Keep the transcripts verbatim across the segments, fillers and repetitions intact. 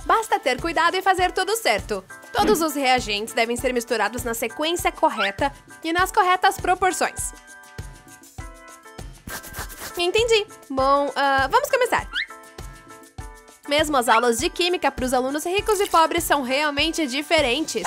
Basta ter cuidado e fazer tudo certo. Todos os reagentes devem ser misturados na sequência correta e nas corretas proporções. Entendi. Bom, uh, vamos começar. Mesmo as aulas de química para os alunos ricos e pobres são realmente diferentes.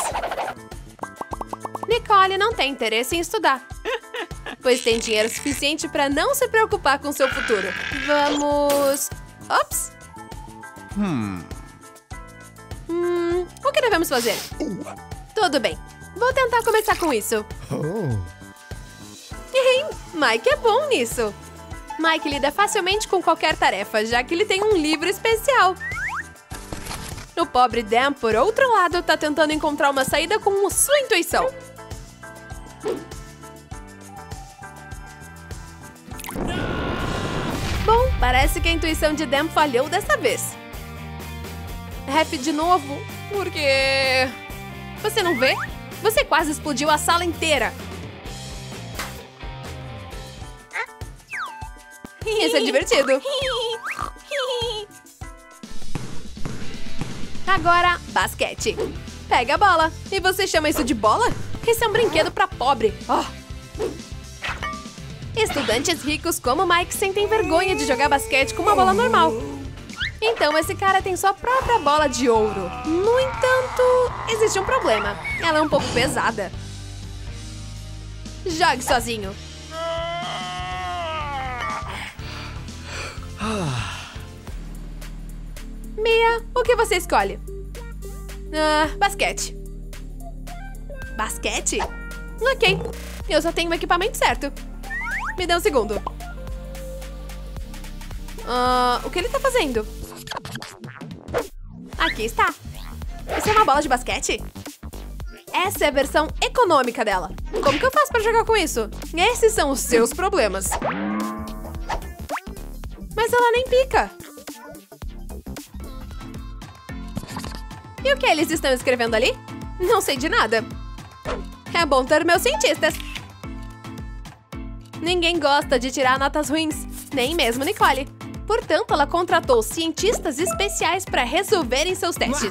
Nicole não tem interesse em estudar, pois tem dinheiro suficiente para não se preocupar com seu futuro. Vamos... Ops! Hmm. Hum, o que devemos fazer? Tudo bem. Vou tentar começar com isso. Oh. Ei, Mike é bom nisso. Mike lida facilmente com qualquer tarefa, já que ele tem um livro especial. O pobre Dan, por outro lado, tá tentando encontrar uma saída com sua intuição. Bom, parece que a intuição de Dan falhou dessa vez. Ref de novo, porque... Você não vê? Você quase explodiu a sala inteira. Isso é divertido. Agora, basquete. Pega a bola. E você chama isso de bola? Esse é um brinquedo pra pobre. Oh. Estudantes ricos como Mike sentem vergonha de jogar basquete com uma bola normal. Então esse cara tem sua própria bola de ouro. No entanto, existe um problema. Ela é um pouco pesada. Jogue sozinho. Mia, o que você escolhe? Ah, basquete. Basquete? Ok, eu só tenho o equipamento certo. Me dê um segundo. Ah, o que ele tá fazendo? Aqui está. Isso é uma bola de basquete? Essa é a versão econômica dela. Como que eu faço pra jogar com isso? Esses são os seus problemas. Mas ela nem pica. E o que eles estão escrevendo ali? Não sei de nada. É bom ter meus cientistas. Ninguém gosta de tirar notas ruins, nem mesmo Nicole. Portanto, ela contratou cientistas especiais para resolverem seus testes.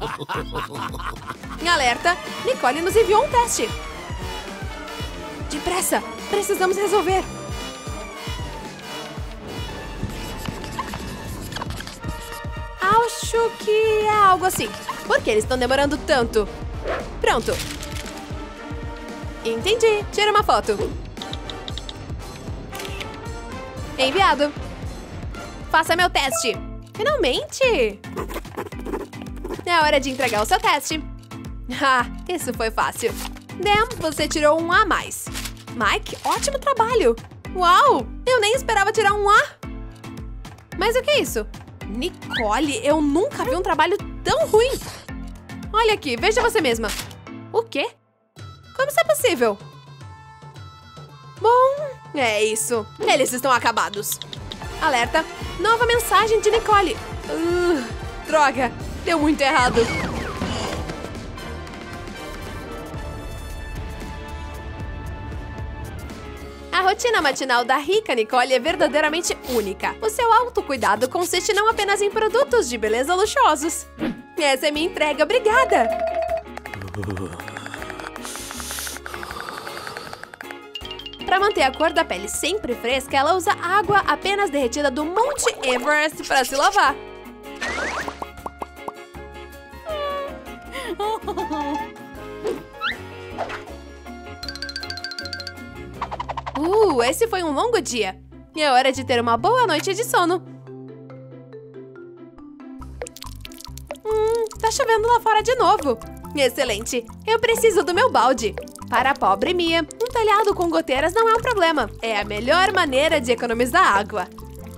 Alerta! Nicole nos enviou um teste. Depressa! Precisamos resolver. Acho que é algo assim. Por que eles estão demorando tanto? Pronto. Entendi. Tira uma foto. Enviado. Faça meu teste. Finalmente! É hora de entregar o seu teste. Ah, isso foi fácil. Dan, você tirou um A a mais. Mike, ótimo trabalho. Uau! Eu nem esperava tirar um A. Mas o que é isso? Nicole, eu nunca vi um trabalho tão ruim. Olha aqui, veja você mesma. O quê? Como isso é possível? Bom, é isso. Eles estão acabados. Alerta, nova mensagem de Nicole. Uh, droga, deu muito errado. A rotina matinal da rica Nicole é verdadeiramente única. O seu autocuidado consiste não apenas em produtos de beleza luxuosos. Essa é minha entrega, obrigada! Para manter a cor da pele sempre fresca, ela usa água apenas derretida do Monte Everest para se lavar. Uh, esse foi um longo dia. E é hora de ter uma boa noite de sono. Hum, tá chovendo lá fora de novo. Excelente. Eu preciso do meu balde. Para a pobre Mia, um telhado com goteiras não é um problema. É a melhor maneira de economizar água.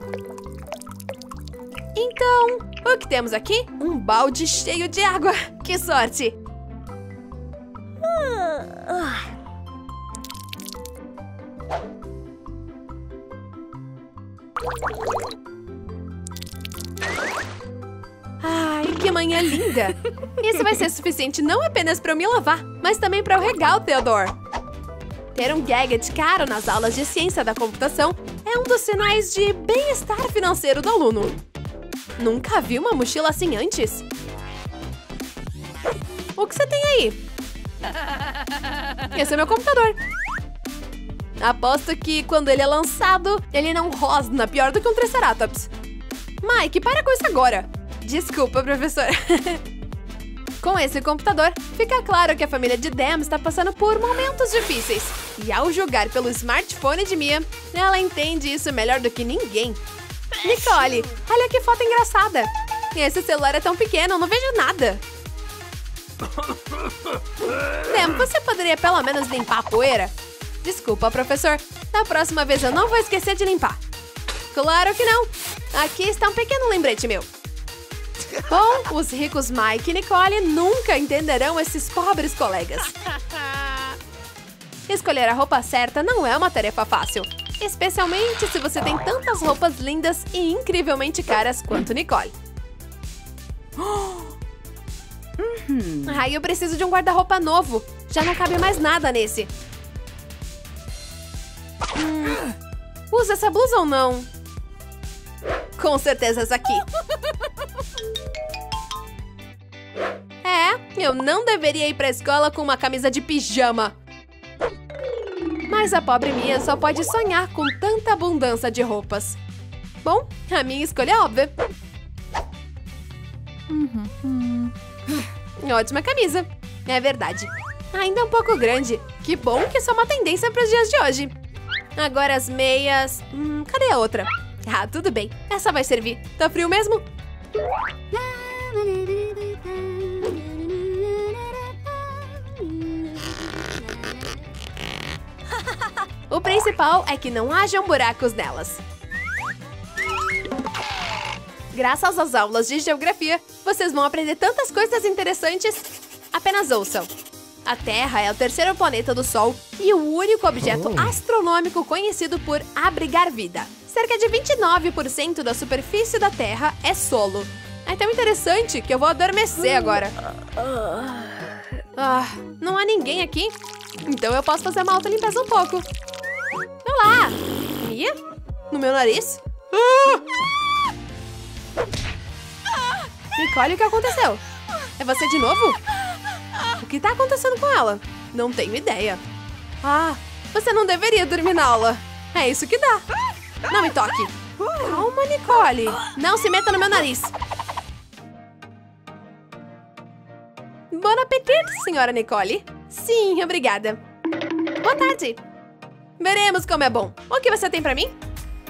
Então, o que temos aqui? Um balde cheio de água. Que sorte! Ai, que manhã linda! Isso vai ser suficiente não apenas para eu me lavar, mas também para eu regar o Theodore. Ter um gadget caro nas aulas de ciência da computação é um dos sinais de bem-estar financeiro do aluno. Nunca vi uma mochila assim antes? O que você tem aí? Esse é meu computador. Aposto que quando ele é lançado, ele não rosna pior do que um Triceratops. Mike, para com isso agora. Desculpa, professora. Com esse computador, fica claro que a família de Dan está passando por momentos difíceis. E ao jogar pelo smartphone de Mia, ela entende isso melhor do que ninguém. Nicole, olha que foto engraçada. Esse celular é tão pequeno, eu não vejo nada. Dan, você poderia pelo menos limpar a poeira? Desculpa, professor. Da próxima vez eu não vou esquecer de limpar. Claro que não. Aqui está um pequeno lembrete meu. Bom, os ricos Mike e Nicole nunca entenderão esses pobres colegas. Escolher a roupa certa não é uma tarefa fácil. Especialmente se você tem tantas roupas lindas e incrivelmente caras quanto Nicole. Uhum. Ai, eu preciso de um guarda-roupa novo. Já não cabe mais nada nesse. Hum, usa essa blusa ou não? Com certeza essa aqui. É, eu não deveria ir pra escola com uma camisa de pijama. Mas a pobre Mia só pode sonhar com tanta abundância de roupas. Bom, a minha escolha é óbvia. Uhum. Ótima camisa. É verdade. Ainda um pouco grande. Que bom que isso é uma tendência para os dias de hoje. Agora as meias... Hum, cadê a outra? Ah, tudo bem. Essa vai servir. Tá frio mesmo? O principal é que não hajam buracos nelas. Graças às aulas de geografia, vocês vão aprender tantas coisas interessantes. Apenas ouçam. A Terra é o terceiro planeta do Sol e o único objeto oh. astronômico conhecido por abrigar vida. Cerca de vinte e nove por cento da superfície da Terra é solo. É tão interessante que eu vou adormecer agora. Ah, não há ninguém aqui? Então eu posso fazer uma autolimpeza um pouco. Olá! Mia? No meu nariz? Ah! Nicole, o que aconteceu? É você de novo? O que tá acontecendo com ela? Não tenho ideia. Ah, você não deveria dormir na aula. É isso que dá. Não me toque. Calma, Nicole. Não se meta no meu nariz. Bon appetit, senhora Nicole. Sim, obrigada. Boa tarde. Veremos como é bom. O que você tem pra mim?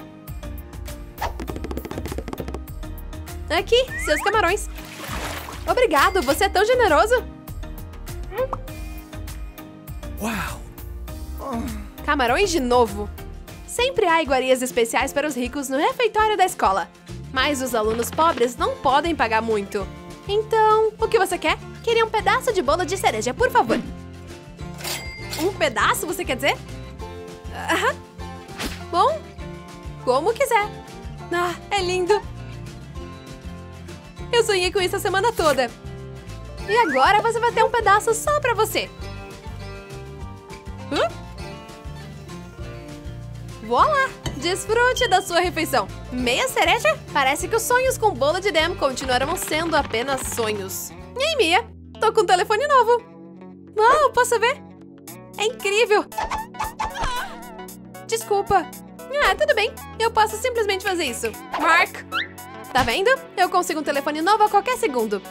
Aqui, seus camarões. Obrigado, você é tão generoso. Uau! Camarões de novo. Sempre há iguarias especiais para os ricos no refeitório da escola. Mas os alunos pobres não podem pagar muito. Então, o que você quer? Queria um pedaço de bolo de cereja, por favor. Um pedaço, você quer dizer? Aham. Bom, como quiser. Ah, é lindo. Eu sonhei com isso a semana toda. E agora você vai ter um pedaço só pra você. Hã? Voilá! Desfrute da sua refeição. Meia cereja? Parece que os sonhos com bolo de Dan continuarão sendo apenas sonhos. E aí, Mia? Tô com um telefone novo. Uau, posso ver? É incrível. Desculpa. Ah, tudo bem. Eu posso simplesmente fazer isso. Mark! Tá vendo? Eu consigo um telefone novo a qualquer segundo.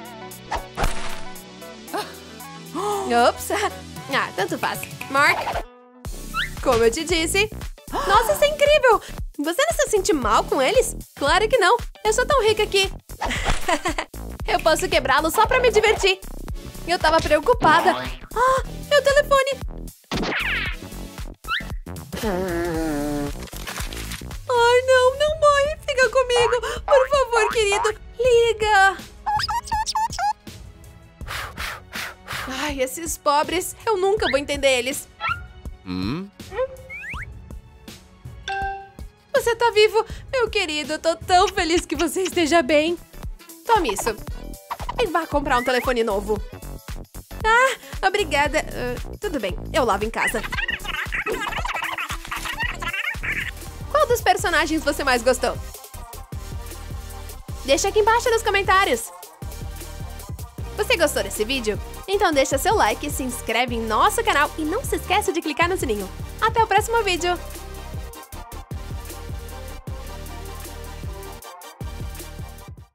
Ops! Ah, tanto faz. Mark! Como eu te disse... Nossa, isso é incrível! Você não se sente mal com eles? Claro que não. Eu sou tão rica que... eu posso quebrá-lo só pra me divertir. Eu tava preocupada. Ah, meu telefone! Ai, não, não morre. Fica comigo. Por favor, querido. Liga. Ai, esses pobres. Eu nunca vou entender eles. Hum? Você tá vivo. Meu querido, eu tô tão feliz que você esteja bem. Tome isso. E vá comprar um telefone novo. Ah, obrigada. Uh, tudo bem, eu lavo em casa. Qual dos personagens você mais gostou? Deixa aqui embaixo nos comentários. Você gostou desse vídeo? Então deixa seu like, se inscreve em nosso canal e não se esqueça de clicar no sininho. Até o próximo vídeo!